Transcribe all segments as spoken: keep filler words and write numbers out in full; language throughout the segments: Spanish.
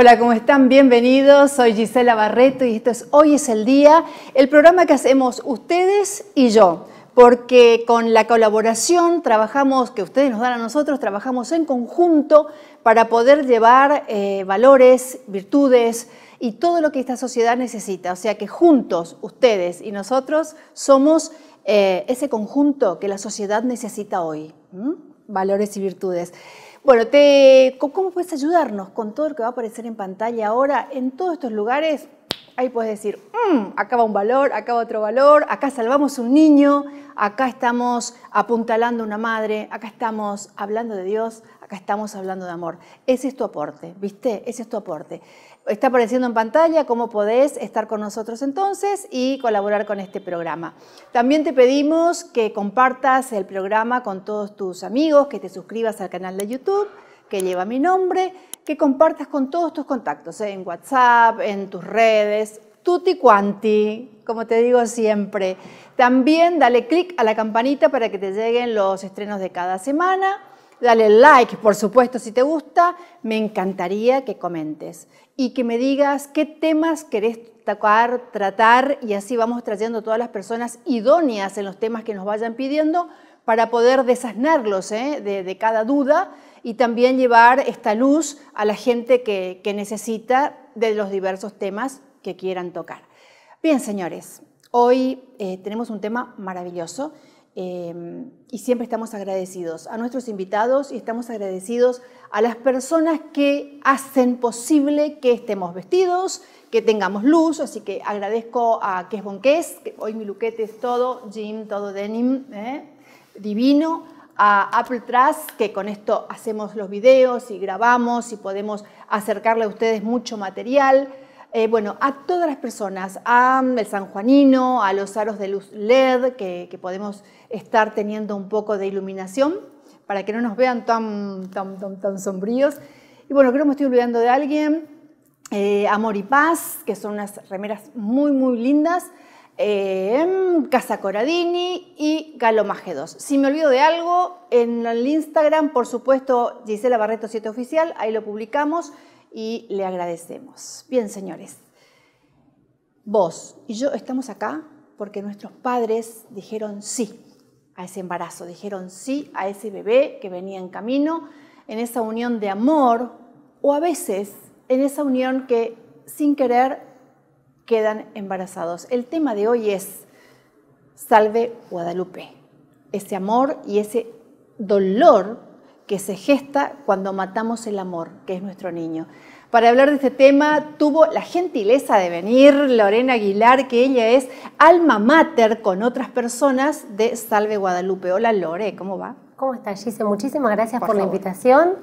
Hola, ¿cómo están? Bienvenidos. Soy Gisela Barreto y esto es Hoy es el Día, el programa que hacemos ustedes y yo, porque con la colaboración trabajamos, que ustedes nos dan a nosotros, trabajamos en conjunto para poder llevar eh, valores, virtudes y todo lo que esta sociedad necesita. O sea que juntos, ustedes y nosotros, somos eh, ese conjunto que la sociedad necesita hoy. ¿Mm? Valores y virtudes. Bueno, te, ¿cómo puedes ayudarnos con todo lo que va a aparecer en pantalla ahora? En todos estos lugares, ahí puedes decir, mmm, acá va un valor, acá va otro valor, acá salvamos un niño, acá estamos apuntalando una madre, acá estamos hablando de Dios, acá estamos hablando de amor. Ese es tu aporte, ¿viste? Ese es tu aporte. Está apareciendo en pantalla cómo podés estar con nosotros entonces y colaborar con este programa. También te pedimos que compartas el programa con todos tus amigos, que te suscribas al canal de YouTube, que lleva mi nombre, que compartas con todos tus contactos, ¿eh? En WhatsApp, en tus redes, tutti quanti, como te digo siempre. También dale clic a la campanita para que te lleguen los estrenos de cada semana. Dale like, por supuesto, si te gusta. Me encantaría que comentes y que me digas qué temas querés tocar, tratar, y así vamos trayendo a todas las personas idóneas en los temas que nos vayan pidiendo para poder desasnarlos ¿eh? de, de cada duda y también llevar esta luz a la gente que, que necesita de los diversos temas que quieran tocar. Bien, señores, hoy eh, tenemos un tema maravilloso. Eh, y siempre estamos agradecidos a nuestros invitados y estamos agradecidos a las personas que hacen posible que estemos vestidos, que tengamos luz, así que agradezco a Kes Bon Kes, que hoy mi luquete es todo jean, todo denim, ¿eh? divino, a Apple Trust, que con esto hacemos los videos y grabamos y podemos acercarle a ustedes mucho material. Eh, bueno, a todas las personas, al sanjuanino, a los aros de luz L E D, que, que podemos estar teniendo un poco de iluminación para que no nos vean tan, tan, tan, tan sombríos. Y bueno, creo que me estoy olvidando de alguien. Eh, Amor y Paz, que son unas remeras muy, muy lindas. Eh, Casa Coradini y Galo Maje dos. Si me olvido de algo, en el Instagram, por supuesto, Gisela Barreto siete Oficial, ahí lo publicamos. Y le agradecemos. Bien, señores, vos y yo estamos acá porque nuestros padres dijeron sí a ese embarazo, dijeron sí a ese bebé que venía en camino, en esa unión de amor, o a veces en esa unión que sin querer quedan embarazados. El tema de hoy es Salve Guadalupe, ese amor y ese dolor que se gesta cuando matamos el amor, que es nuestro niño. Para hablar de este tema tuvo la gentileza de venir Lorena Aguilar, que ella es alma mater con otras personas de Salve Guadalupe. Hola Lore, ¿cómo va? ¿Cómo estás, Gise? Muchísimas gracias por, por la invitación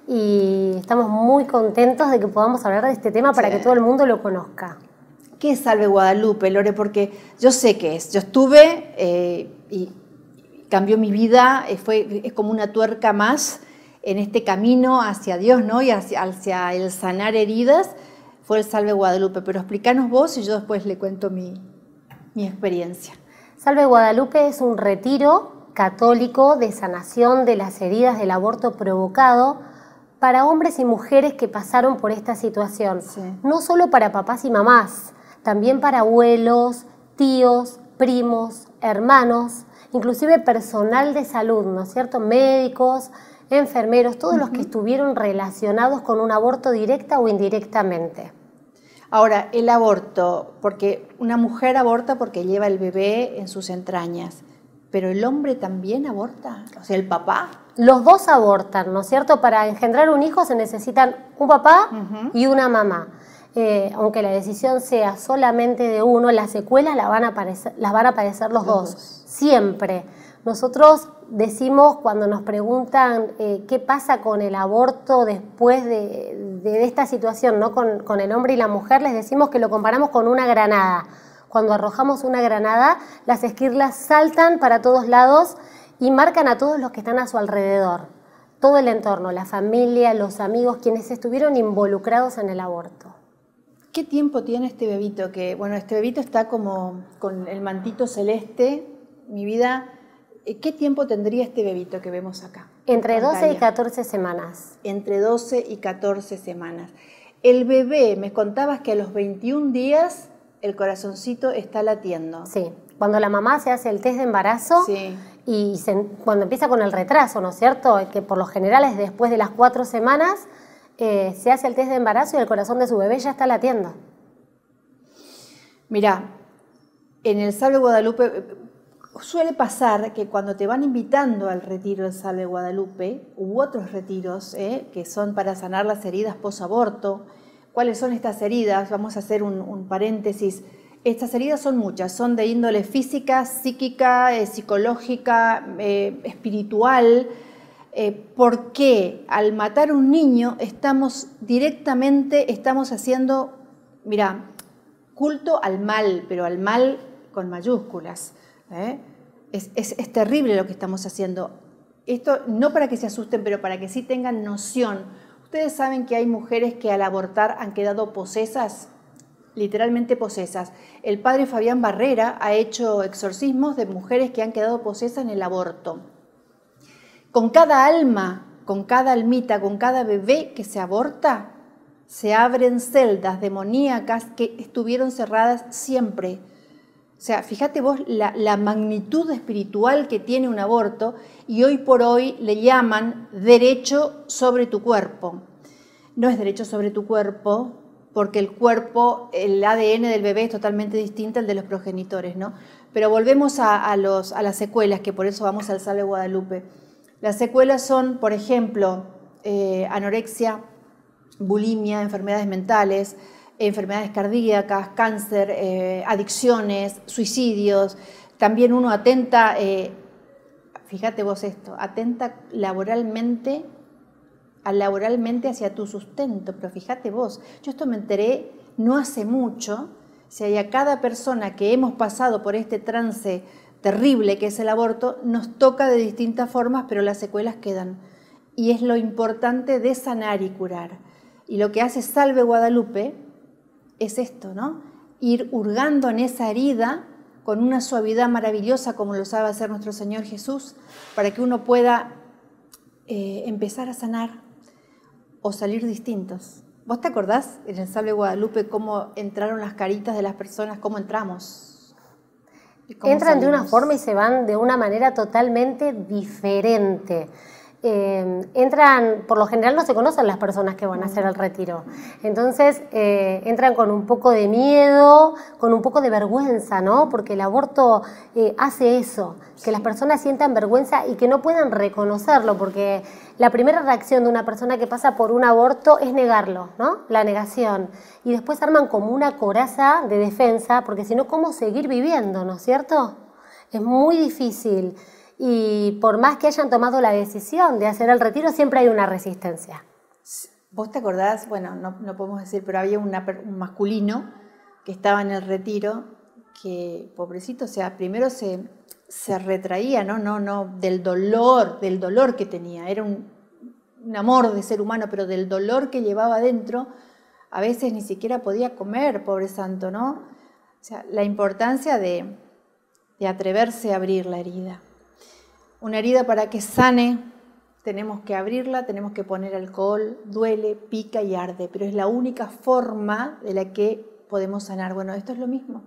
y estamos muy contentos de que podamos hablar de este tema para sí. que todo el mundo lo conozca. ¿Qué es Salve Guadalupe, Lore? Porque yo sé qué es. Yo estuve eh, y cambió mi vida, fue, es como una tuerca más en este camino hacia Dios, ¿no? Y hacia, hacia el sanar heridas, fue el Salve Guadalupe. Pero explícanos vos y yo después le cuento mi, mi experiencia. Salve Guadalupe es un retiro católico de sanación de las heridas del aborto provocado para hombres y mujeres que pasaron por esta situación. Sí. No solo para papás y mamás, también para abuelos, tíos, primos, hermanos, inclusive personal de salud, ¿no es cierto? Médicos, enfermeros, todos uh-huh. los que estuvieron relacionados con un aborto directa o indirectamente. Ahora, el aborto, porque una mujer aborta porque lleva el bebé en sus entrañas, pero el hombre también aborta, o sea, el papá. Los dos abortan, ¿no es cierto? Para engendrar un hijo se necesitan un papá uh-huh. y una mamá. Eh, aunque la decisión sea solamente de uno, las secuelas la van a padecer, las van a padecer los, los dos, dos, siempre. Nosotros decimos cuando nos preguntan eh, qué pasa con el aborto después de, de, de esta situación, ¿no? Con, con el hombre y la mujer, les decimos que lo comparamos con una granada. Cuando arrojamos una granada, las esquirlas saltan para todos lados y marcan a todos los que están a su alrededor. Todo el entorno, la familia, los amigos, quienes estuvieron involucrados en el aborto. ¿Qué tiempo tiene este bebito? Que, bueno, este bebito está como con el mantito celeste, mi vida. ¿Qué tiempo tendría este bebito que vemos acá? Entre doce y catorce semanas. Entre doce y catorce semanas. El bebé, me contabas que a los veintiún días el corazoncito está latiendo. Sí, cuando la mamá se hace el test de embarazo sí. y se, cuando empieza con el retraso, ¿no es cierto? Que por lo general es después de las cuatro semanas, eh, se hace el test de embarazo y el corazón de su bebé ya está latiendo. Mirá, en el Salve Guadalupe suele pasar que cuando te van invitando al retiro del Salve Guadalupe, u otros retiros eh, que son para sanar las heridas posaborto. ¿Cuáles son estas heridas? Vamos a hacer un, un paréntesis. Estas heridas son muchas, son de índole física, psíquica, eh, psicológica, eh, espiritual. Eh, porque al matar un niño estamos directamente, estamos haciendo, mira, culto al mal, pero al mal con mayúsculas. ¿eh? Es, es, es terrible lo que estamos haciendo. Esto no para que se asusten, pero para que sí tengan noción. Ustedes saben que hay mujeres que al abortar han quedado posesas, literalmente posesas. El padre Fabián Barrera ha hecho exorcismos de mujeres que han quedado posesas en el aborto. Con cada alma, con cada almita, con cada bebé que se aborta, se abren celdas demoníacas que estuvieron cerradas siempre. O sea, fíjate vos la, la magnitud espiritual que tiene un aborto y hoy por hoy le llaman derecho sobre tu cuerpo. No es derecho sobre tu cuerpo porque el cuerpo, el A D N del bebé es totalmente distinto al de los progenitores, ¿no? Pero volvemos a, a, los, a las secuelas, que por eso vamos al Salve Guadalupe. Las secuelas son, por ejemplo, eh, anorexia, bulimia, enfermedades mentales, enfermedades cardíacas, cáncer, eh, adicciones, suicidios. También uno atenta, eh, fíjate vos esto, atenta laboralmente, laboralmente hacia tu sustento, pero fíjate vos, yo esto me enteré no hace mucho, si hay a cada persona que hemos pasado por este trance terrible que es el aborto, nos toca de distintas formas, pero las secuelas quedan. Y es lo importante de sanar y curar. Y lo que hace Salve Guadalupe es esto, ¿no? Ir hurgando en esa herida con una suavidad maravillosa como lo sabe hacer nuestro Señor Jesús, para que uno pueda eh, empezar a sanar o salir distintos. ¿Vos te acordás en el Salve Guadalupe cómo entraron las caritas de las personas, cómo entramos? ¿Cómo Entran salimos? De una forma y se van de una manera totalmente diferente. Eh, entran, por lo general no se conocen las personas que van a hacer el retiro, entonces eh, entran con un poco de miedo, con un poco de vergüenza, ¿no? Porque el aborto eh, hace eso, que las personas sientan vergüenza y que no puedan reconocerlo, porque la primera reacción de una persona que pasa por un aborto es negarlo, ¿no? La negación, y después arman como una coraza de defensa, porque si no, ¿cómo seguir viviendo, no es cierto? Es muy difícil. Y por más que hayan tomado la decisión de hacer el retiro, siempre hay una resistencia. ¿Vos te acordás? Bueno, no, no podemos decir, pero había una, un masculino que estaba en el retiro, que, pobrecito, o sea, primero se, se retraía, ¿no? No, no, del dolor, del dolor que tenía. Era un, un amor de ser humano, pero del dolor que llevaba adentro, a veces ni siquiera podía comer, pobre santo, ¿no? O sea, la importancia de, de atreverse a abrir la herida. Una herida para que sane, tenemos que abrirla, tenemos que poner alcohol, duele, pica y arde, pero es la única forma de la que podemos sanar. Bueno, esto es lo mismo,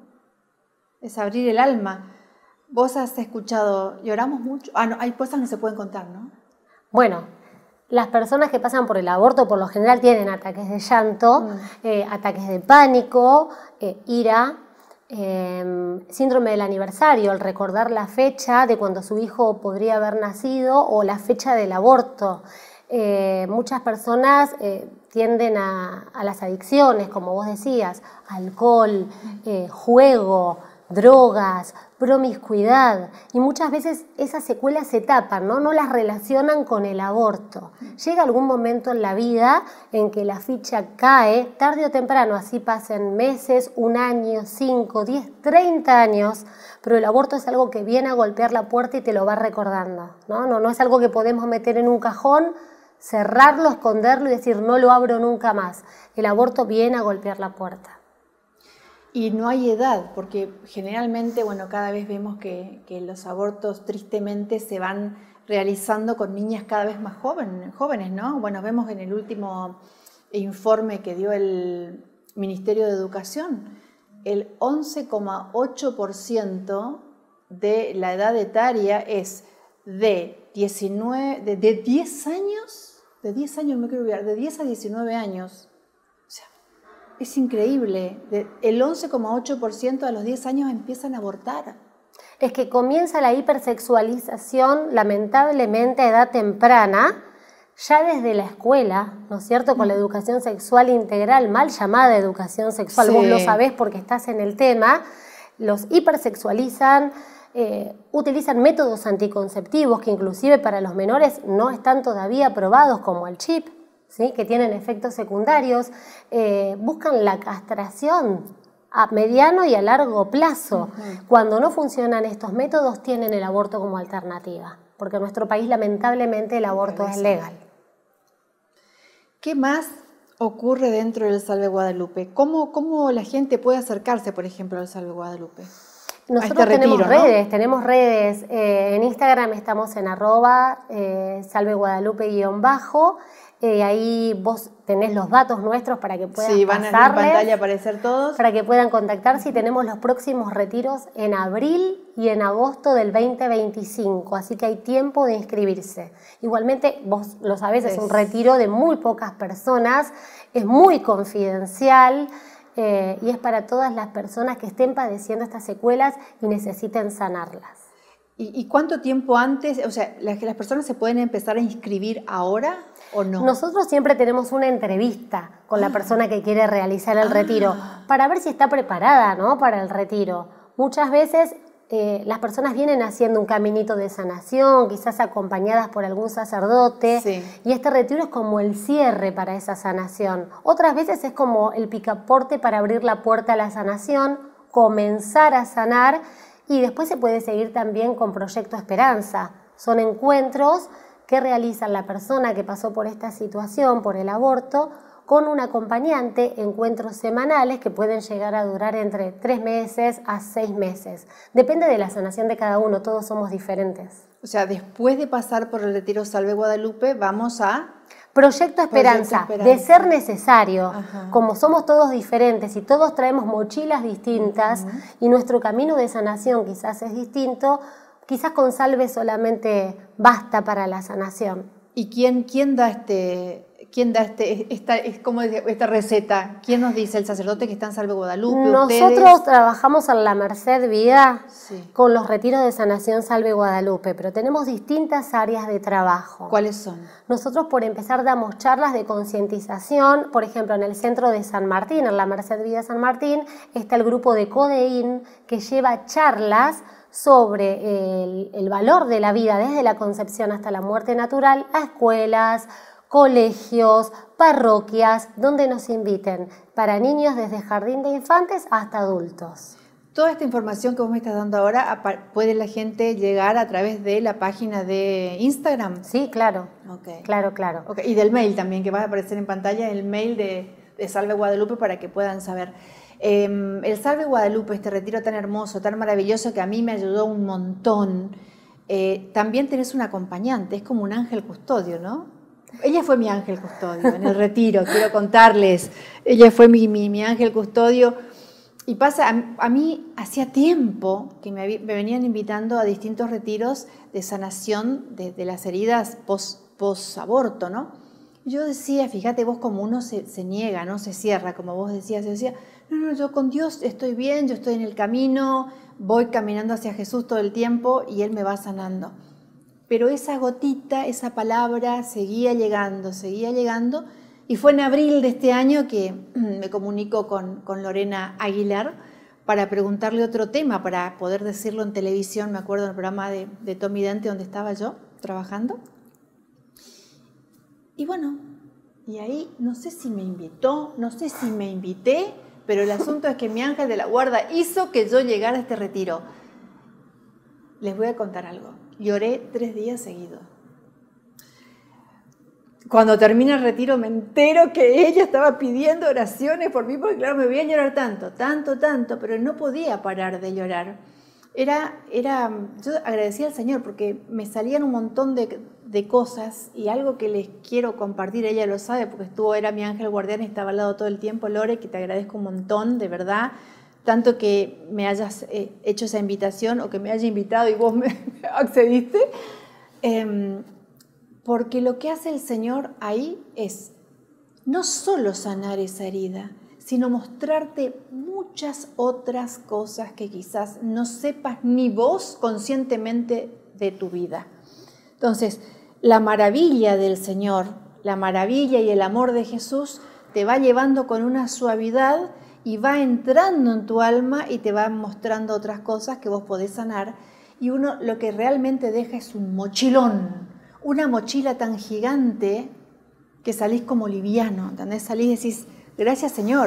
es abrir el alma. Vos has escuchado, lloramos mucho, ah, no, hay cosas que no se pueden contar, ¿no? Bueno, las personas que pasan por el aborto por lo general tienen ataques de llanto, mm. eh, ataques de pánico, eh, ira, Eh, síndrome del aniversario, al recordar la fecha de cuando su hijo podría haber nacido o la fecha del aborto. Eh, muchas personas eh, tienden a, a las adicciones, como vos decías, alcohol, eh, juego, drogas, promiscuidad, y muchas veces esas secuelas se tapan, ¿no? No las relacionan con el aborto. Llega algún momento en la vida en que la ficha cae, tarde o temprano, así pasen meses, un año, cinco, diez, treinta años, pero el aborto es algo que viene a golpear la puerta y te lo va recordando, ¿no? No, no es algo que podemos meter en un cajón, cerrarlo, esconderlo y decir no lo abro nunca más. El aborto viene a golpear la puerta. Y no hay edad, porque generalmente, bueno, cada vez vemos que, que los abortos tristemente se van realizando con niñas cada vez más jóvenes, jóvenes, ¿no? Bueno, vemos en el último informe que dio el Ministerio de Educación, el once coma ocho por ciento de la edad etaria es de, diecinueve, de, de diez años, de diez años me quiero olvidar, de diez a diecinueve años. O sea, es increíble. De, el once coma ocho por ciento a los diez años empiezan a abortar. Es que comienza la hipersexualización, lamentablemente a edad temprana, ya desde la escuela, ¿no es cierto?, con la educación sexual integral, mal llamada educación sexual, sí. Vos lo sabés porque estás en el tema, los hipersexualizan, eh, utilizan métodos anticonceptivos que inclusive para los menores no están todavía aprobados, como el chip, ¿sí?, que tienen efectos secundarios, eh, buscan la castración a mediano y a largo plazo. Uh-huh. Cuando no funcionan estos métodos, tienen el aborto como alternativa, porque en nuestro país lamentablemente el aborto es legal. ¿Qué más ocurre dentro del Salve Guadalupe? ¿Cómo, cómo la gente puede acercarse, por ejemplo, al Salve Guadalupe? Nosotros este tenemos retiro, redes, ¿no? tenemos redes. Eh, en Instagram estamos en arroba eh, Salve Guadalupe guión bajo. Eh, ahí vos tenés los datos nuestros para que puedan sí, van pasarles, a en pantalla aparecer todos. Para que puedan contactarse, y tenemos los próximos retiros en abril y en agosto del veinte veinticinco, así que hay tiempo de inscribirse. Igualmente, vos lo sabés, es, es un retiro de muy pocas personas, es muy confidencial eh, y es para todas las personas que estén padeciendo estas secuelas y necesiten sanarlas. ¿Y, y cuánto tiempo antes, o sea, las, las personas se pueden empezar a inscribir ahora o no? Nosotros siempre tenemos una entrevista con la persona que quiere realizar el ah. retiro para ver si está preparada, ¿no?, para el retiro. Muchas veces eh, las personas vienen haciendo un caminito de sanación, quizás acompañadas por algún sacerdote, sí. y este retiro es como el cierre para esa sanación. Otras veces es como el picaporte para abrir la puerta a la sanación, comenzar a sanar. Y después se puede seguir también con Proyecto Esperanza. Son encuentros que realiza la persona que pasó por esta situación, por el aborto, con un acompañante, encuentros semanales que pueden llegar a durar entre tres meses a seis meses. Depende de la sanación de cada uno, todos somos diferentes. O sea, después de pasar por el retiro Salve Guadalupe, vamos a... Proyecto Esperanza, Proyecto Esperanza, de ser necesario. Ajá. Como somos todos diferentes y todos traemos mochilas distintas, uh-huh. y nuestro camino de sanación quizás es distinto, quizás con Salve solamente basta para la sanación. ¿Y quién, quién da este... ¿Quién da este, esta, es como esta receta? ¿Quién nos dice? ¿El sacerdote que está en Salve Guadalupe? Nosotros ¿ustedes? Trabajamos en la Merced Vida, sí. con los retiros de sanación Salve Guadalupe, pero tenemos distintas áreas de trabajo. ¿Cuáles son? Nosotros, por empezar, damos charlas de concientización. Por ejemplo, en el centro de San Martín, en la Merced Vida San Martín, está el grupo de Codeín, que lleva charlas sobre el, el valor de la vida desde la concepción hasta la muerte natural a escuelas, colegios, parroquias, donde nos inviten, para niños desde jardín de infantes hasta adultos. Toda esta información que vos me estás dando ahora, ¿puede la gente llegar a través de la página de Instagram? Sí, claro. Okay. Claro, claro. Okay. Y del mail también, que va a aparecer en pantalla, el mail de, de Salve Guadalupe para que puedan saber. Eh, el Salve Guadalupe, este retiro tan hermoso, tan maravilloso, que a mí me ayudó un montón, eh, también tenés un acompañante, es como un ángel custodio, ¿no? Ella fue mi ángel custodio en el retiro, quiero contarles. Ella fue mi, mi, mi ángel custodio. Y pasa, a, a mí hacía tiempo que me, me venían invitando a distintos retiros de sanación de, de las heridas post-aborto, ¿no? Y yo decía, fíjate vos, como uno se, se niega, no se cierra, como vos decías. Yo decía, no, no, yo con Dios estoy bien, yo estoy en el camino, voy caminando hacia Jesús todo el tiempo y Él me va sanando. Pero esa gotita, esa palabra seguía llegando, seguía llegando, y fue en abril de este año que me comunico con, con Lorena Aguilar para preguntarle otro tema, para poder decirlo en televisión. Me acuerdo en el programa de, de Tommy Dente, donde estaba yo trabajando. Y bueno, y ahí no sé si me invitó, no sé si me invité, pero el asunto es que mi ángel de la guarda hizo que yo llegara a este retiro. Les voy a contar algo. Lloré tres días seguidos. Cuando termina el retiro me entero que ella estaba pidiendo oraciones por mí, porque claro, me veía llorar tanto, tanto, tanto, pero no podía parar de llorar. Era, era, yo agradecía al Señor porque me salían un montón de, de cosas y algo que les quiero compartir, ella lo sabe porque estuvo, era mi ángel guardián y estaba al lado todo el tiempo. Lore, que te agradezco un montón, de verdad, tanto que me hayas eh, hecho esa invitación o que me haya invitado y vos me accediste, eh, porque lo que hace el Señor ahí es no solo sanar esa herida, sino mostrarte muchas otras cosas que quizás no sepas ni vos conscientemente de tu vida. Entonces, la maravilla del Señor, la maravilla y el amor de Jesús te va llevando con una suavidad y va entrando en tu alma y te va mostrando otras cosas que vos podés sanar. Y uno lo que realmente deja es un mochilón, una mochila tan gigante que salís como liviano, ¿entendés? Salís y decís, gracias Señor,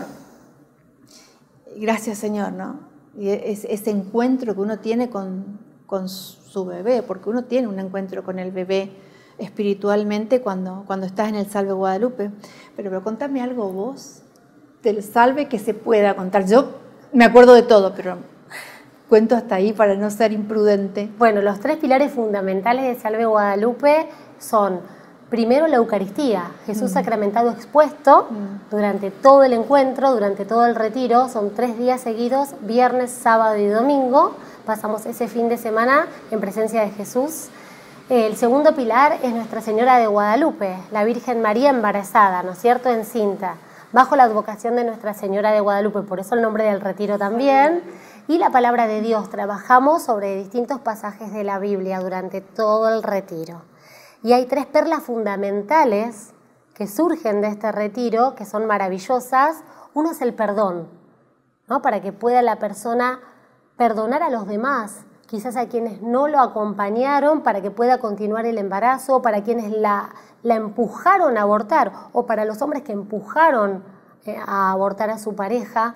gracias Señor, ¿no? Y es, ese encuentro que uno tiene con, con su bebé, porque uno tiene un encuentro con el bebé espiritualmente cuando, cuando estás en el Salve Guadalupe. Pero, pero contame algo vos del Salve que se pueda contar. Yo me acuerdo de todo, pero cuento hasta ahí para no ser imprudente. Bueno, los tres pilares fundamentales de Salve Guadalupe son, primero, la Eucaristía, Jesús mm. sacramentado expuesto mm. durante todo el encuentro, durante todo el retiro. Son tres días seguidos, viernes, sábado y domingo. Pasamos ese fin de semana en presencia de Jesús. El segundo pilar es Nuestra Señora de Guadalupe, la Virgen María embarazada, ¿no es cierto?, encinta, bajo la advocación de Nuestra Señora de Guadalupe, por eso el nombre del retiro también. Y la palabra de Dios, trabajamos sobre distintos pasajes de la Biblia durante todo el retiro. Y hay tres perlas fundamentales que surgen de este retiro, que son maravillosas. Uno es el perdón, ¿no?, para que pueda la persona perdonar a los demás, quizás a quienes no lo acompañaron, para que pueda continuar el embarazo, para quienes la, la empujaron a abortar, o para los hombres que empujaron eh, a abortar a su pareja,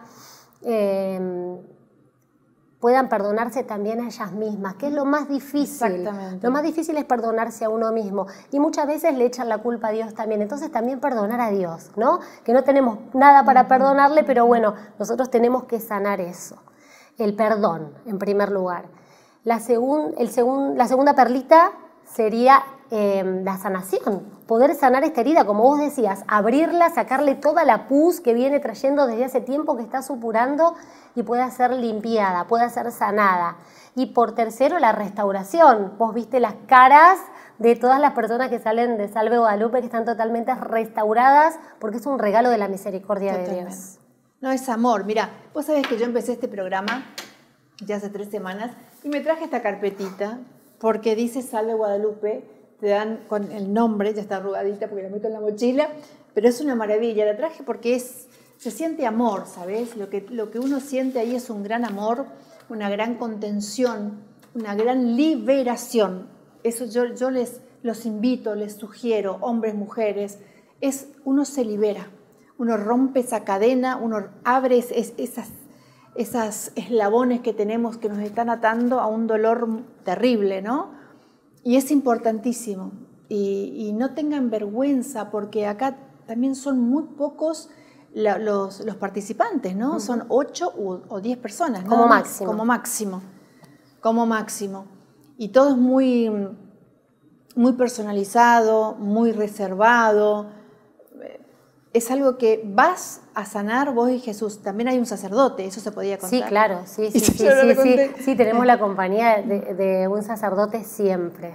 eh, puedan perdonarse también a ellas mismas, que es lo más difícil. Exactamente. Lo más difícil es perdonarse a uno mismo. Y muchas veces le echan la culpa a Dios también. Entonces también perdonar a Dios, ¿no? Que no tenemos nada para perdonarle, pero bueno, nosotros tenemos que sanar eso. El perdón, en primer lugar. La, segun, el segun, la segunda perlita sería eh, la sanación. Poder sanar esta herida, como vos decías, abrirla, sacarle toda la pus que viene trayendo desde hace tiempo, que está supurando, y pueda ser limpiada, pueda ser sanada. Y por tercero, la restauración. Vos viste las caras de todas las personas que salen de Salve Guadalupe, que están totalmente restauradas, porque es un regalo de la misericordia Totalmente. de Dios. No, es amor. Mira, vos sabés que yo empecé este programa ya hace tres semanas y me traje esta carpetita porque dice Salve Guadalupe, te dan con el nombre, ya está arrugadita porque la meto en la mochila, pero es una maravilla. La traje porque es, se siente amor, ¿sabes? Lo que, lo que uno siente ahí es un gran amor, una gran contención, una gran liberación. Eso yo, yo les los invito, les sugiero, hombres, mujeres, es uno se libera. Uno rompe esa cadena, uno abre es, es, esas, esas eslabones que tenemos que nos están atando a un dolor terrible, ¿no? Y es importantísimo. Y, y no tengan vergüenza, porque acá también son muy pocos la, los, los participantes, ¿no? Uh-huh. Son ocho u, o diez personas, ¿no? Como máximo. Como máximo. Como máximo. Y todo es muy, muy personalizado, muy reservado. Es algo que vas a sanar vos y Jesús. También hay un sacerdote, eso se podía contar. Sí, claro, sí, sí, sí, sí, sí, sí, sí, tenemos la compañía de, de un sacerdote siempre.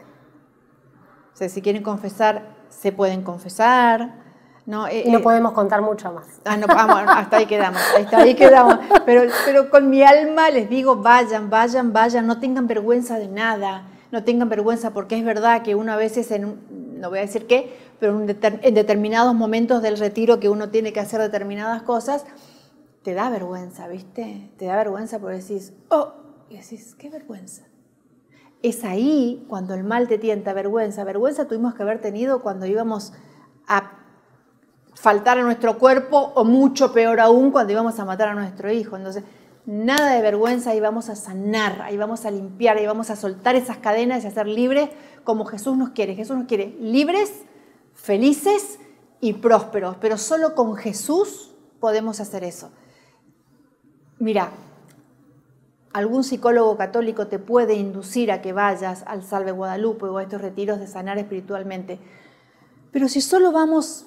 O sea, si quieren confesar, se pueden confesar. No, eh, y no eh, podemos contar mucho más. Ah, no, vamos, hasta ahí quedamos, hasta ahí quedamos. Pero, pero con mi alma les digo, vayan, vayan, vayan, no tengan vergüenza de nada. No tengan vergüenza, porque es verdad que uno a veces, en, no voy a decir qué, pero en determinados momentos del retiro que uno tiene que hacer determinadas cosas, te da vergüenza, ¿viste? Te da vergüenza porque decís, oh, y decís, qué vergüenza. Es ahí cuando el mal te tienta, vergüenza. Vergüenza tuvimos que haber tenido cuando íbamos a faltar a nuestro cuerpo, o mucho peor aún cuando íbamos a matar a nuestro hijo. Entonces, nada de vergüenza, ahí vamos a sanar, ahí vamos a limpiar, ahí vamos a soltar esas cadenas y a ser libres como Jesús nos quiere. Jesús nos quiere libres, felices y prósperos, pero solo con Jesús podemos hacer eso. Mira, algún psicólogo católico te puede inducir a que vayas al Salve Guadalupe o a estos retiros de sanar espiritualmente. Pero si solo vamos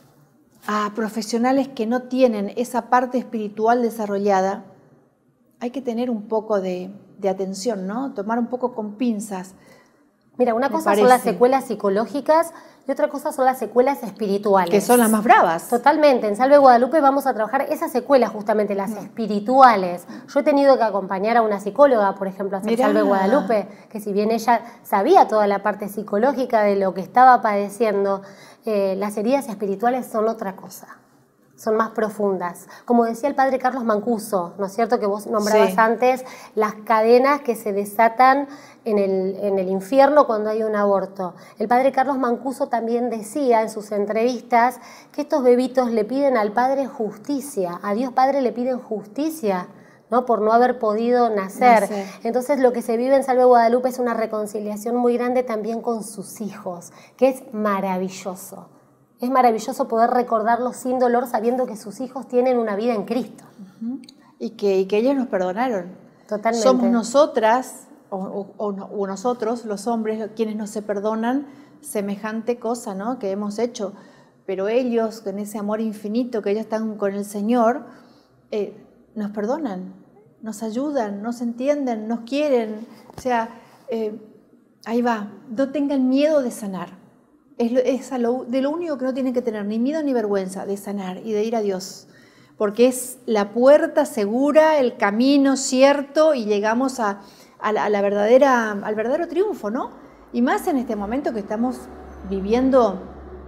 a profesionales que no tienen esa parte espiritual desarrollada, hay que tener un poco de, de atención, ¿no? Tomar un poco con pinzas. Mira, una cosa son las secuelas psicológicas y otra cosa son las secuelas espirituales. Que son las más bravas. Totalmente. En Salve Guadalupe vamos a trabajar esas secuelas, justamente las mm. espirituales. Yo he tenido que acompañar a una psicóloga, por ejemplo, a hacer Mirá. Salve Guadalupe, que si bien ella sabía toda la parte psicológica de lo que estaba padeciendo, eh, las heridas espirituales son otra cosa. Son más profundas. Como decía el padre Carlos Mancuso, ¿no es cierto? Que vos nombrabas sí. antes, las cadenas que se desatan en el, en el infierno cuando hay un aborto. El padre Carlos Mancuso también decía en sus entrevistas que estos bebitos le piden al Padre justicia, a Dios Padre le piden justicia, ¿no? Por no haber podido nacer. No sé. Entonces lo que se vive en Salve Guadalupe es una reconciliación muy grande también con sus hijos, que es maravilloso. Es maravilloso poder recordarlos sin dolor sabiendo que sus hijos tienen una vida en Cristo. Uh-huh. y, que, y que ellos nos perdonaron. Totalmente. Somos nosotras o, o, o, o nosotros, los hombres, quienes no se perdonan semejante cosa, ¿no? que hemos hecho. Pero ellos, con ese amor infinito que ellos están con el Señor, eh, nos perdonan, nos ayudan, nos entienden, nos quieren. O sea, eh, ahí va, no tengan miedo de sanar. Es, es a lo, de lo único que no tienen que tener ni miedo ni vergüenza, de sanar y de ir a Dios. Porque es la puerta segura, el camino cierto y llegamos a, a, la, a la verdadera, al verdadero triunfo, ¿no? Y más en este momento que estamos viviendo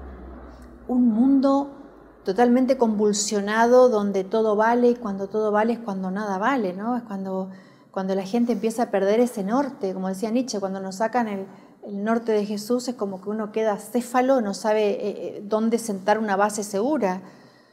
un mundo totalmente convulsionado donde todo vale y cuando todo vale es cuando nada vale, ¿no? Es cuando, cuando la gente empieza a perder ese norte, como decía Nietzsche, cuando nos sacan el... El norte de Jesús es como que uno queda céfalo, no sabe eh, dónde sentar una base segura.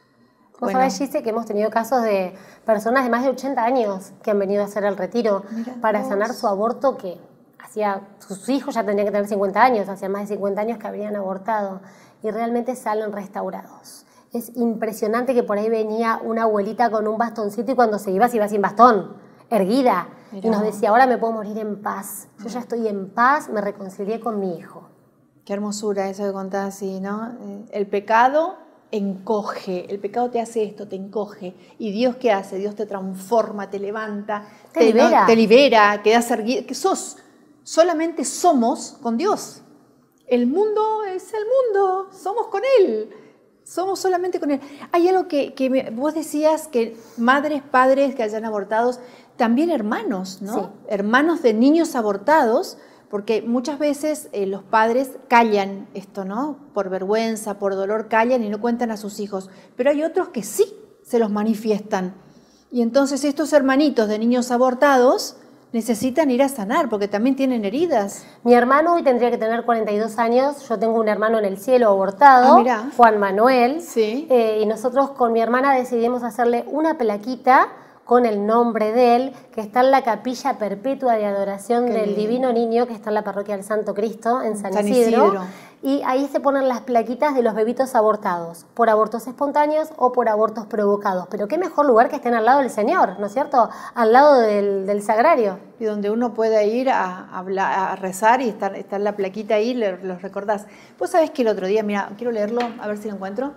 Vos bueno. sabés, Gise, que hemos tenido casos de personas de más de ochenta años que han venido a hacer el retiro Mirá para vos. sanar su aborto, que hacía, sus hijos ya tendrían que tener cincuenta años, hacía más de cincuenta años que habían abortado, y realmente salen restaurados. Es impresionante que por ahí venía una abuelita con un bastoncito y cuando se iba, se iba sin bastón, erguida. Mirá. Y nos decía, ahora me puedo morir en paz. Yo ya estoy en paz, me reconcilié con mi hijo. Qué hermosura eso que contás así, ¿no? El pecado encoge, el pecado te hace esto, te encoge. ¿Y Dios qué hace? Dios te transforma, te levanta, te, te libera, ¿no? te libera, quedas erguido, que sos, solamente somos con Dios. El mundo es el mundo, somos con Él. Somos solamente con Él. Hay algo que, que me, vos decías que madres, padres que hayan abortados, también hermanos, ¿no? Sí. Hermanos de niños abortados, porque muchas veces eh, los padres callan esto, ¿no? Por vergüenza, por dolor, callan y no cuentan a sus hijos. Pero hay otros que sí se los manifiestan. Y entonces estos hermanitos de niños abortados necesitan ir a sanar, porque también tienen heridas. Mi hermano hoy tendría que tener cuarenta y dos años, yo tengo un hermano en el cielo abortado, ah, mirá. Juan Manuel, sí. eh, y nosotros con mi hermana decidimos hacerle una plaquita con el nombre de él, que está en la capilla perpetua de adoración Qué del bien. Divino Niño, que está en la parroquia del Santo Cristo, en San, San Isidro. Isidro. Y ahí se ponen las plaquitas de los bebitos abortados, por abortos espontáneos o por abortos provocados. Pero qué mejor lugar que estén al lado del Señor, ¿no es cierto? Al lado del, del sagrario. Y donde uno pueda ir a, a, a rezar y está, está la plaquita ahí, le, los recordás. Vos sabés que el otro día, mira, quiero leerlo, a ver si lo encuentro.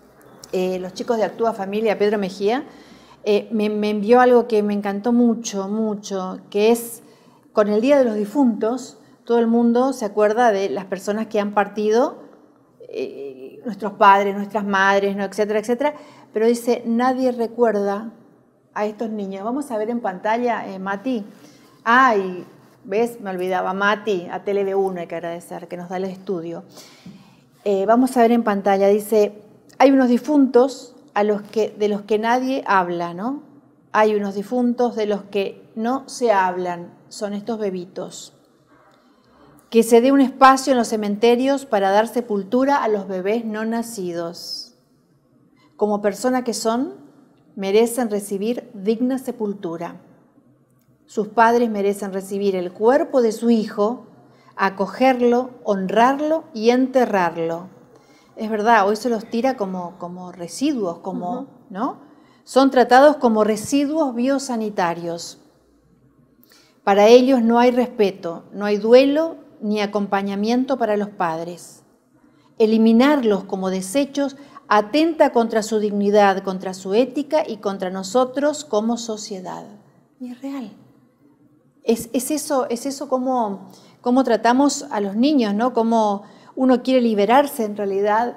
Eh, los chicos de Actúa Familia, Pedro Mejía, eh, me, me envió algo que me encantó mucho, mucho, que es con el Día de los Difuntos. Todo el mundo se acuerda de las personas que han partido, eh, nuestros padres, nuestras madres, ¿no? etcétera, etcétera. Pero dice, nadie recuerda a estos niños. Vamos a ver en pantalla, eh, Mati. Ay, ¿ves? Me olvidaba. Mati, a Tele V uno hay que agradecer, que nos da el estudio. Eh, vamos a ver en pantalla. Dice, hay unos difuntos a los que, de los que nadie habla, ¿no? Hay unos difuntos de los que no se hablan. Son estos bebitos. Que se dé un espacio en los cementerios para dar sepultura a los bebés no nacidos. Como personas que son, merecen recibir digna sepultura. Sus padres merecen recibir el cuerpo de su hijo, acogerlo, honrarlo y enterrarlo. Es verdad, hoy se los tira como, como residuos, como, uh-huh. ¿no? Son tratados como residuos biosanitarios. Para ellos no hay respeto, no hay duelo ni acompañamiento para los padres. Eliminarlos como desechos atenta contra su dignidad, contra su ética y contra nosotros como sociedad. Y es real. Es, es eso, es eso como, como tratamos a los niños, ¿no? Como uno quiere liberarse en realidad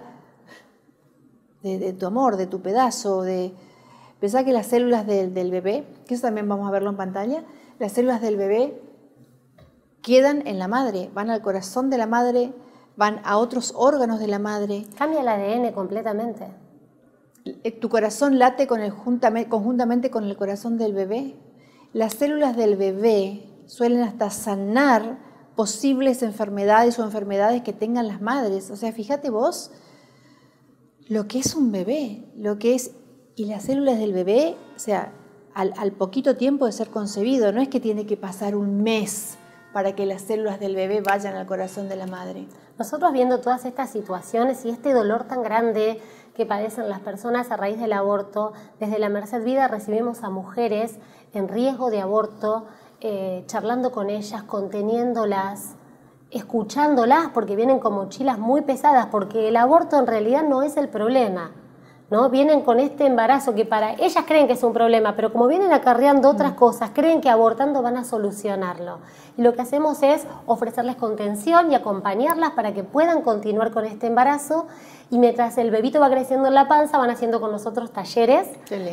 de, de tu amor, de tu pedazo, de... Pensá que las células del, del bebé, que eso también vamos a verlo en pantalla, las células del bebé quedan en la madre, van al corazón de la madre, van a otros órganos de la madre. Cambia el A D N completamente. Tu corazón late con el, conjuntamente con el corazón del bebé. Las células del bebé suelen hasta sanar posibles enfermedades o enfermedades que tengan las madres. O sea, fíjate vos lo que es un bebé, lo que es... Y las células del bebé, o sea, al, al poquito tiempo de ser concebido, no es que tiene que pasar un mes para que las células del bebé vayan al corazón de la madre. Nosotros viendo todas estas situaciones y este dolor tan grande que padecen las personas a raíz del aborto, desde la Merced Vida recibimos a mujeres en riesgo de aborto, eh, charlando con ellas, conteniéndolas, escuchándolas, porque vienen con mochilas muy pesadas, porque el aborto en realidad no es el problema, ¿no? Vienen con este embarazo que para ellas creen que es un problema, pero como vienen acarreando otras cosas, creen que abortando van a solucionarlo. Y lo que hacemos es ofrecerles contención y acompañarlas para que puedan continuar con este embarazo, y mientras el bebito va creciendo en la panza van haciendo con nosotros talleres.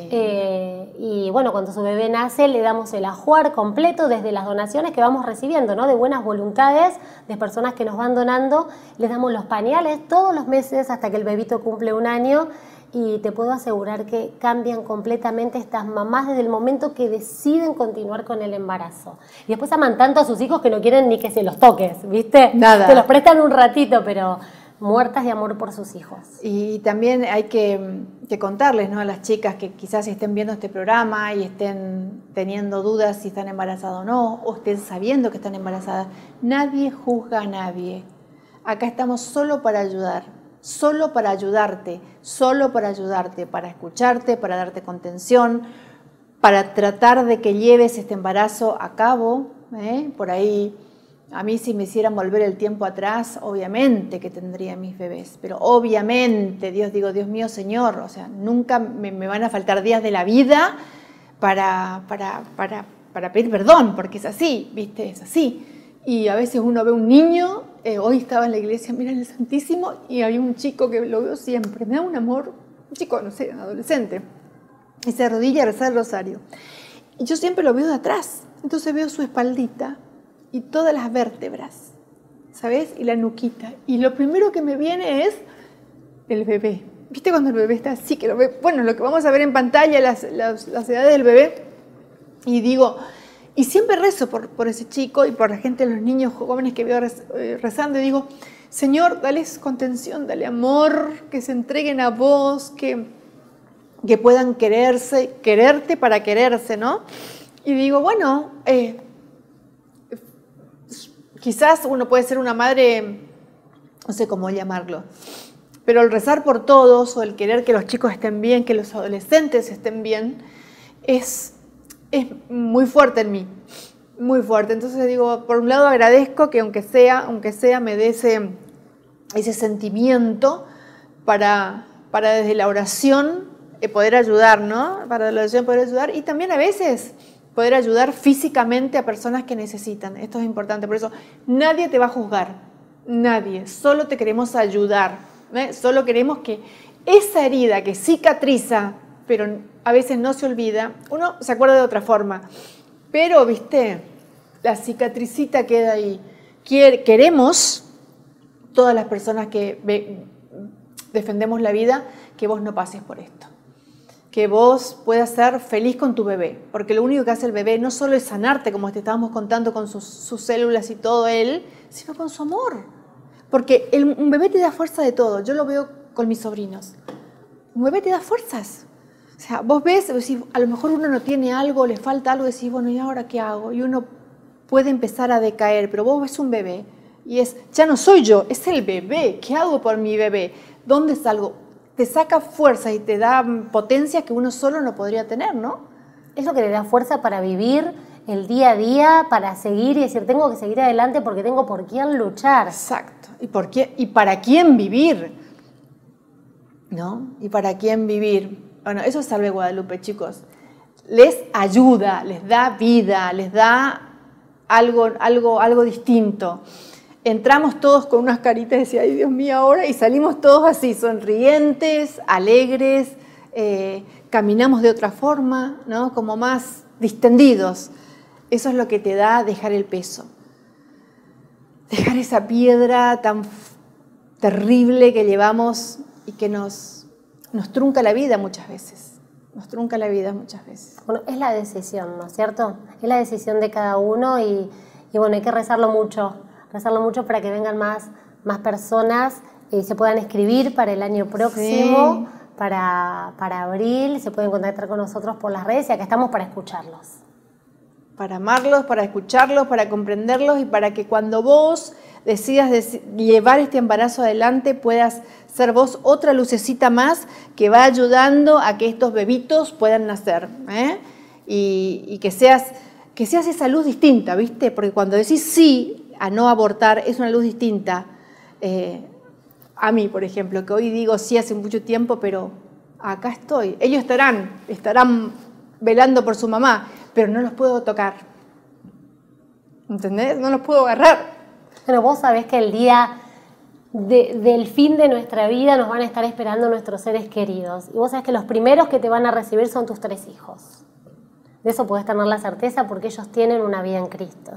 Eh, y bueno, cuando su bebé nace le damos el ajuar completo desde las donaciones que vamos recibiendo, ¿no? De buenas voluntades, de personas que nos van donando, les damos los pañales todos los meses hasta que el bebito cumple un año. Y te puedo asegurar que cambian completamente estas mamás desde el momento que deciden continuar con el embarazo. Y después aman tanto a sus hijos que no quieren ni que se los toques, ¿viste? Nada. Te los prestan un ratito, pero muertas de amor por sus hijos. Y también hay que, que contarles, ¿no?, a las chicas que quizás estén viendo este programa y estén teniendo dudas si están embarazadas o no, o estén sabiendo que están embarazadas. Nadie juzga a nadie. Acá estamos solo para ayudar. Solo para ayudarte, solo para ayudarte, para escucharte, para darte contención, para tratar de que lleves este embarazo a cabo. ¿eh? Por ahí, a mí si me hicieran volver el tiempo atrás, obviamente que tendría mis bebés, pero obviamente, Dios, digo, Dios mío, Señor, o sea, nunca me, me van a faltar días de la vida para, para, para, para pedir perdón, porque es así, ¿viste? Es así. Y a veces uno ve un niño, eh, hoy estaba en la iglesia, mira el Santísimo, y había un chico que lo veo siempre, me da un amor, un chico, no sé, adolescente, y se arrodilla a rezar el rosario. Y yo siempre lo veo de atrás, entonces veo su espaldita y todas las vértebras, ¿sabes? Y la nuquita. Y lo primero que me viene es el bebé. ¿Viste cuando el bebé está así? Que lo ve, bueno, lo que vamos a ver en pantalla, las, las, las edades del bebé, y digo... Y siempre rezo por, por ese chico y por la gente, los niños jóvenes que veo rez, eh, rezando, y digo, Señor, dales contención, dale amor, que se entreguen a vos, que, que puedan quererse, quererte para quererse, ¿no? Y digo, bueno, eh, quizás uno puede ser una madre, no sé cómo llamarlo, pero el rezar por todos o el querer que los chicos estén bien, que los adolescentes estén bien, es... es muy fuerte en mí, muy fuerte. Entonces digo, por un lado agradezco que aunque sea, aunque sea me dé ese, ese sentimiento para, para desde la oración eh, poder ayudar, ¿no? Para la oración poder ayudar, y también a veces poder ayudar físicamente a personas que necesitan. Esto es importante, por eso nadie te va a juzgar, nadie, solo te queremos ayudar, ¿eh? Solo queremos que esa herida que cicatriza, pero a veces no se olvida, uno se acuerda de otra forma, pero, viste, la cicatricita queda ahí. Queremos, todas las personas que ve, defendemos la vida, que vos no pases por esto, que vos puedas ser feliz con tu bebé, porque lo único que hace el bebé no solo es sanarte, como te estábamos contando con sus, sus células y todo él, sino con su amor, porque el, un bebé te da fuerza de todo. Yo lo veo con mis sobrinos, un bebé te da fuerzas. O sea, vos ves, decís, a lo mejor uno no tiene algo, le falta algo, decís, bueno, ¿y ahora qué hago? Y uno puede empezar a decaer, pero vos ves un bebé y es, ya no soy yo, es el bebé. ¿Qué hago por mi bebé? ¿Dónde salgo? Te saca fuerza y te da potencia que uno solo no podría tener, ¿no? Es lo que le da fuerza para vivir, el día a día para seguir y decir, tengo que seguir adelante porque tengo por quién luchar. Exacto. ¿Y, por qué, y para quién vivir? ¿No? ¿Y para quién vivir? Bueno, eso es Salve Guadalupe, chicos. Les ayuda, les da vida, les da algo, algo, algo distinto. Entramos todos con unas caritas y decía, ay Dios mío, ahora, y salimos todos así, sonrientes, alegres, eh, caminamos de otra forma, ¿no? Como más distendidos. Eso es lo que te da dejar el peso. Dejar esa piedra tan terrible que llevamos y que nos, nos trunca la vida muchas veces. Nos trunca la vida muchas veces. Bueno, es la decisión, ¿no es cierto? Es la decisión de cada uno y, y bueno, hay que rezarlo mucho. Rezarlo mucho para que vengan más, más personas y se puedan escribir para el año próximo, sí. para, para abril, se pueden contactar con nosotros por las redes y acá estamos para escucharlos. Para amarlos, para escucharlos, para comprenderlos y para que cuando vos decidas llevar este embarazo adelante puedas ser vos otra lucecita más que va ayudando a que estos bebitos puedan nacer, ¿eh? y, y que, seas, que seas esa luz distinta, ¿viste? Porque cuando decís sí a no abortar es una luz distinta. Eh, a mí, por ejemplo, que hoy digo sí hace mucho tiempo, pero acá estoy. Ellos estarán, estarán velando por su mamá, pero no los puedo tocar. ¿Entendés? No los puedo agarrar. Pero vos sabés que el día de, del fin de nuestra vida nos van a estar esperando nuestros seres queridos. Y vos sabés que los primeros que te van a recibir son tus tres hijos. De eso podés tener la certeza porque ellos tienen una vida en Cristo.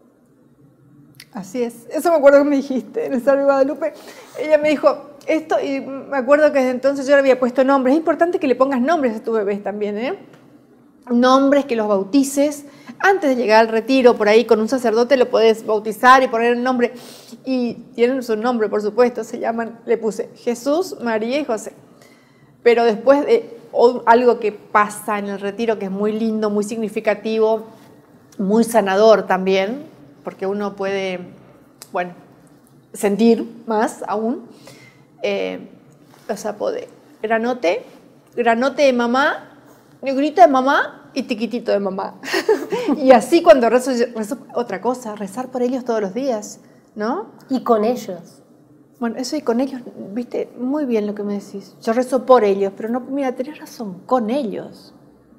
Así es. Eso me acuerdo que me dijiste en el Salve Guadalupe. Ella me dijo esto y me acuerdo que desde entonces yo le había puesto nombres. Es importante que le pongas nombres a tus bebés también, ¿eh? Nombres, que los bautices. Antes de llegar al retiro, por ahí con un sacerdote lo podés bautizar y poner el nombre. Y tienen su nombre, por supuesto. Se llaman, le puse Jesús, María y José. Pero después de algo que pasa en el retiro que es muy lindo, muy significativo, muy sanador también, porque uno puede, bueno, sentir más aún. Eh, o sea, poder. Granote, granote de mamá, negrito de mamá y tiquitito de mamá. Y así cuando rezo, rezo, otra cosa, rezar por ellos todos los días, ¿no? Y con ellos. Bueno, eso y con ellos, viste, muy bien lo que me decís. Yo rezo por ellos, pero no, mira, tenés razón, con ellos.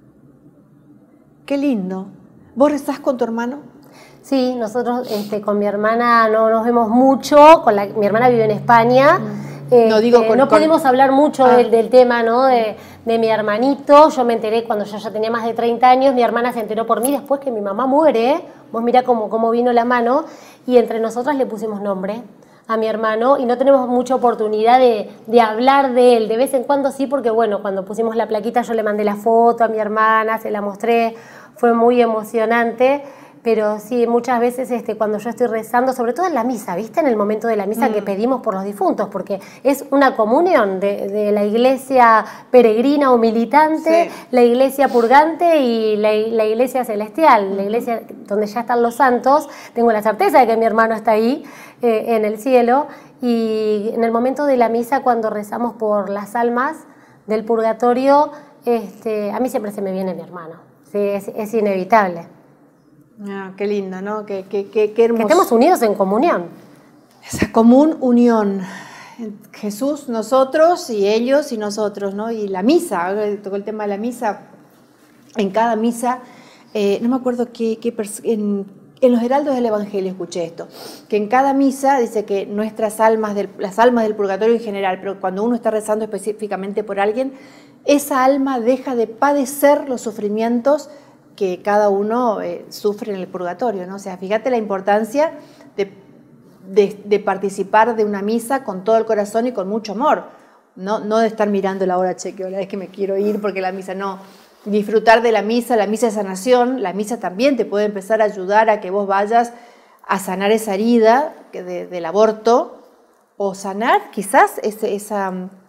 Qué lindo. ¿Vos rezás con tu hermano? Sí, nosotros este, con mi hermana no nos vemos mucho, con la, mi hermana vive en España, mm. eh, no, digo con, eh, no con... pudimos hablar mucho ah. del, del tema, ¿no? de, de mi hermanito. Yo me enteré cuando yo ya tenía más de treinta años, mi hermana se enteró por mí después que mi mamá muere, vos mirá cómo, cómo vino la mano, y entre nosotras le pusimos nombre a mi hermano y no tenemos mucha oportunidad de, de hablar de él, de vez en cuando sí, porque bueno, cuando pusimos la plaquita yo le mandé la foto a mi hermana, se la mostré, fue muy emocionante. Pero sí, muchas veces este, cuando yo estoy rezando, sobre todo en la misa, ¿viste? En el momento de la misa mm. que pedimos por los difuntos, porque es una comunión de, de la iglesia peregrina o militante, sí. la iglesia purgante y la, la iglesia celestial, la iglesia donde ya están los santos. Tengo la certeza de que mi hermano está ahí, eh, en el cielo. Y en el momento de la misa, cuando rezamos por las almas del purgatorio, este, a mí siempre se me viene mi hermano. Sí, es, es inevitable. Ah, qué lindo, ¿no? Qué, qué, qué, qué hermoso. Que estemos unidos en comunión. Esa común unión. Jesús, nosotros y ellos y nosotros, ¿no? Y la misa, ahora tocó el tema de la misa. En cada misa, eh, no me acuerdo qué, qué en, en los heraldos del Evangelio escuché esto, que en cada misa dice que nuestras almas, del, las almas del purgatorio en general, pero cuando uno está rezando específicamente por alguien, esa alma deja de padecer los sufrimientos que cada uno eh, sufre en el purgatorio, ¿no? O sea, fíjate la importancia de, de, de participar de una misa con todo el corazón y con mucho amor, no, no de estar mirando la hora, che, que hora es que me quiero ir porque la misa, no. Disfrutar de la misa, la misa de sanación, la misa también te puede empezar a ayudar a que vos vayas a sanar esa herida de, del aborto o sanar quizás ese, esa...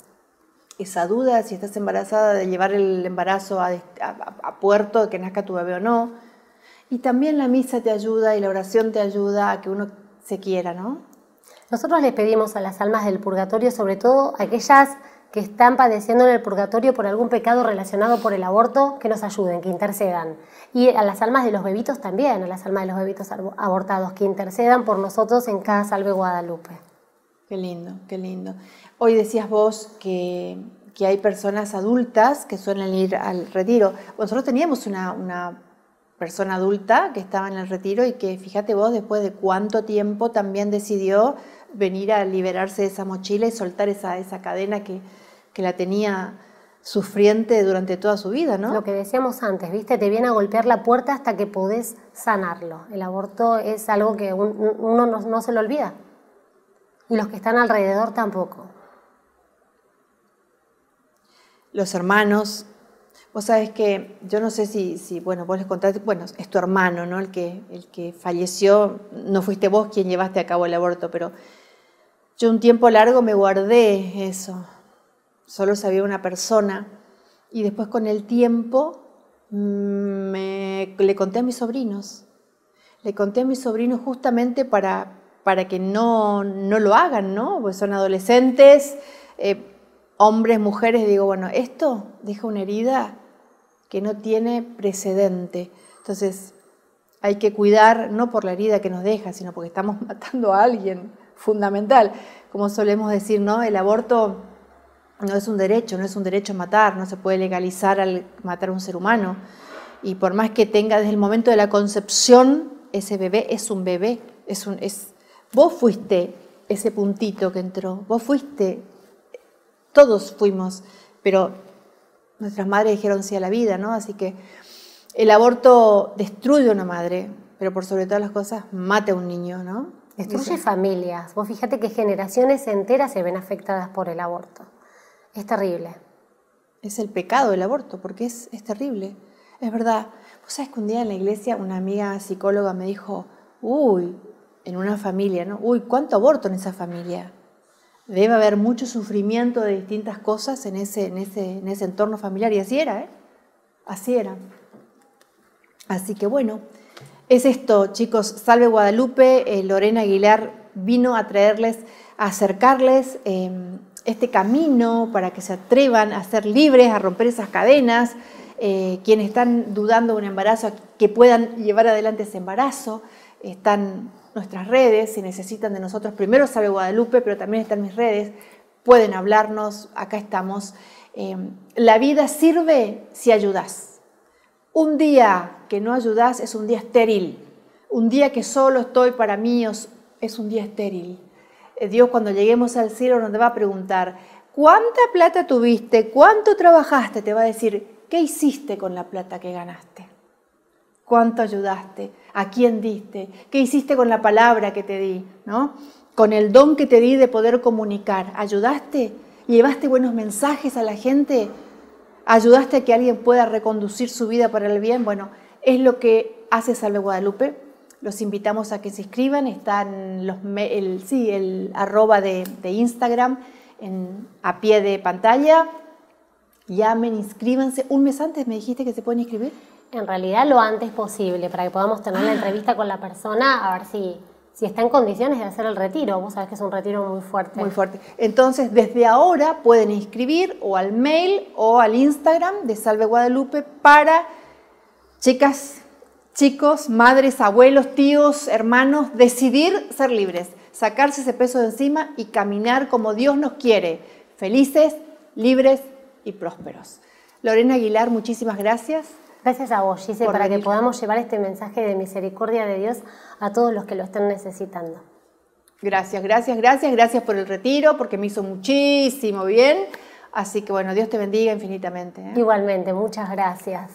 esa duda, si estás embarazada, de llevar el embarazo a, a, a puerto, de que nazca tu bebé o no. Y también la misa te ayuda y la oración te ayuda a que uno se quiera, ¿no? Nosotros les pedimos a las almas del purgatorio, sobre todo aquellas que están padeciendo en el purgatorio por algún pecado relacionado por el aborto, que nos ayuden, que intercedan. Y a las almas de los bebitos también, a las almas de los bebitos abortados, que intercedan por nosotros en cada Salve Guadalupe. Qué lindo, qué lindo. Hoy decías vos que, que hay personas adultas que suelen ir al retiro. Nosotros teníamos una, una persona adulta que estaba en el retiro y que, fíjate vos, después de cuánto tiempo también decidió venir a liberarse de esa mochila y soltar esa, esa cadena que, que la tenía sufriente durante toda su vida, ¿no? Lo que decíamos antes, ¿viste? Te viene a golpear la puerta hasta que podés sanarlo. El aborto es algo que un, uno no, no se lo olvida. Y los que están alrededor tampoco. Los hermanos, vos sabés que yo no sé si, si bueno, vos les contaste, bueno, es tu hermano, ¿no? El que, el que falleció, no fuiste vos quien llevaste a cabo el aborto, pero yo un tiempo largo me guardé eso. Solo sabía una persona y después con el tiempo me, le conté a mis sobrinos. Le conté a mis sobrinos justamente para, para que no, no lo hagan, ¿no? Porque son adolescentes, eh, hombres, mujeres. Digo, bueno, esto deja una herida que no tiene precedente. Entonces hay que cuidar, no por la herida que nos deja, sino porque estamos matando a alguien fundamental. Como solemos decir, ¿no? El aborto no es un derecho, no es un derecho a matar, no se puede legalizar al matar a un ser humano. Y por más que tenga desde el momento de la concepción, ese bebé es un bebé. Es un, es, vos fuiste ese puntito que entró, vos fuiste, todos fuimos, pero nuestras madres dijeron sí a la vida, ¿no? Así que el aborto destruye a una madre, pero por sobre todas las cosas mata a un niño, ¿no? Destruye familias. Vos fíjate que generaciones enteras se ven afectadas por el aborto. Es terrible. Es el pecado del aborto, porque es, es terrible. Es verdad. Vos sabés que un día en la iglesia una amiga psicóloga me dijo, uy, en una familia, ¿no? Uy, ¿cuánto aborto en esa familia? Debe haber mucho sufrimiento de distintas cosas en ese, en ese, en ese entorno familiar. Y así era, ¿eh? Así era. Así que bueno, es esto, chicos. Salve Guadalupe. Eh, Lorena Aguilar vino a traerles, a acercarles eh, este camino para que se atrevan a ser libres, a romper esas cadenas, eh, quienes están dudando de un embarazo, que puedan llevar adelante ese embarazo. Están nuestras redes, si necesitan de nosotros, primero Salve Guadalupe, pero también están mis redes, pueden hablarnos, acá estamos. Eh, la vida sirve si ayudás. Un día que no ayudás es un día estéril, un día que solo estoy para mí es un día estéril. Dios, cuando lleguemos al cielo, nos va a preguntar, ¿cuánta plata tuviste? ¿Cuánto trabajaste? Te va a decir, ¿qué hiciste con la plata que ganaste? ¿Cuánto ayudaste? ¿A quién diste? ¿Qué hiciste con la palabra que te di? ¿No? Con el don que te di de poder comunicar. ¿Ayudaste? ¿Llevaste buenos mensajes a la gente? ¿Ayudaste a que alguien pueda reconducir su vida para el bien? Bueno, es lo que hace Salve Guadalupe. Los invitamos a que se inscriban, están los, el, sí, el arroba de, de Instagram en, a pie de pantalla. Llamen, inscríbanse. Un mes antes me dijiste que se pueden inscribir. En realidad lo antes posible, para que podamos tener la entrevista con la persona, a ver si, si está en condiciones de hacer el retiro. Vos sabés que es un retiro muy fuerte. Muy fuerte. Entonces, desde ahora pueden inscribir o al mail o al Instagram de Salve Guadalupe para chicas, chicos, madres, abuelos, tíos, hermanos, decidir ser libres, sacarse ese peso de encima y caminar como Dios nos quiere, felices, libres y prósperos. Lorena Aguilar, muchísimas gracias. Gracias a vos, Gise, para que podamos llevar este mensaje de misericordia de Dios a todos los que lo estén necesitando. Gracias, gracias, gracias. Gracias por el retiro, porque me hizo muchísimo bien. Así que, bueno, Dios te bendiga infinitamente, ¿eh? Igualmente, muchas gracias.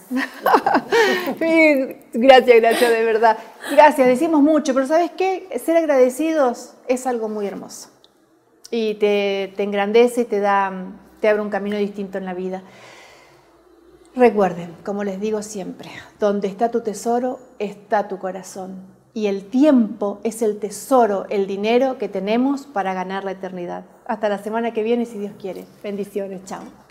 Gracias, gracias, de verdad. Gracias, decimos mucho, pero ¿sabes qué? Ser agradecidos es algo muy hermoso. Y te, te engrandece y te, da, te abre un camino distinto en la vida. Recuerden, como les digo siempre, donde está tu tesoro, está tu corazón. Y el tiempo es el tesoro, el dinero que tenemos para ganar la eternidad. Hasta la semana que viene, si Dios quiere. Bendiciones, chao.